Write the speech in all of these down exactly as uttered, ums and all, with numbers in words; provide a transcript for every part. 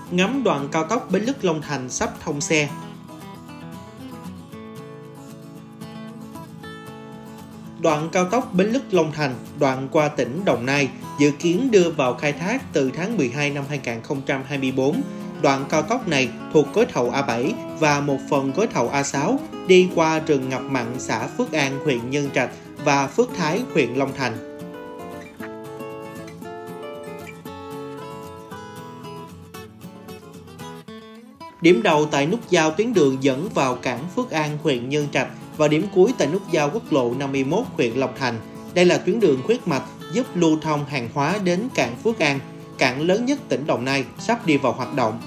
ngắm đoạn cao tốc Bến Lức - Long Thành sắp thông xe. Đoạn cao tốc Bến Lức - Long Thành, đoạn qua tỉnh Đồng Nai, dự kiến đưa vào khai thác từ tháng mười hai năm hai nghìn không trăm hai mươi tư. Đoạn cao tốc này thuộc gói thầu A bảy và một phần gói thầu A sáu, đi qua rừng ngập mặn xã Phước An, huyện Nhân Trạch và Phước Thái, huyện Long Thành. Điểm đầu tại nút giao tuyến đường dẫn vào cảng Phước An, huyện Nhân Trạch và điểm cuối tại nút giao quốc lộ năm mươi mốt, huyện Long Thành. Đây là tuyến đường huyết mạch giúp lưu thông hàng hóa đến cảng Phước An, cảng lớn nhất tỉnh Đồng Nai, sắp đi vào hoạt động.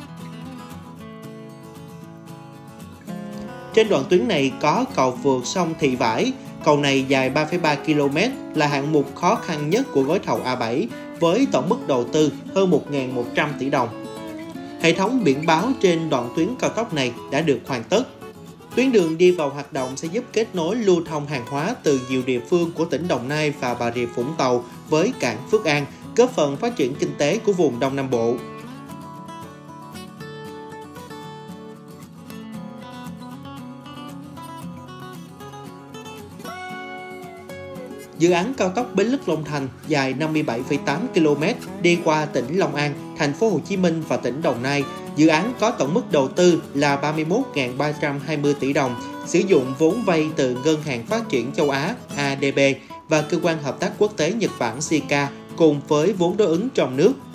Trên đoạn tuyến này có cầu vượt sông Thị Vải. Cầu này dài ba phẩy ba ki lô mét, là hạng mục khó khăn nhất của gói thầu A bảy với tổng mức đầu tư hơn một nghìn một trăm tỷ đồng. Hệ thống biển báo trên đoạn tuyến cao tốc này đã được hoàn tất. Tuyến đường đi vào hoạt động sẽ giúp kết nối lưu thông hàng hóa từ nhiều địa phương của tỉnh Đồng Nai và Bà Rịa Vũng Tàu với cảng Phước An, góp phần phát triển kinh tế của vùng Đông Nam Bộ. Dự án cao tốc Bến Lức - Long Thành dài năm mươi bảy phẩy tám ki lô mét đi qua tỉnh Long An, thành phố Hồ Chí Minh và tỉnh Đồng Nai. Dự án có tổng mức đầu tư là ba mươi mốt nghìn ba trăm hai mươi tỷ đồng, sử dụng vốn vay từ Ngân hàng Phát triển Châu Á A D B và Cơ quan Hợp tác Quốc tế Nhật Bản S I C A cùng với vốn đối ứng trong nước.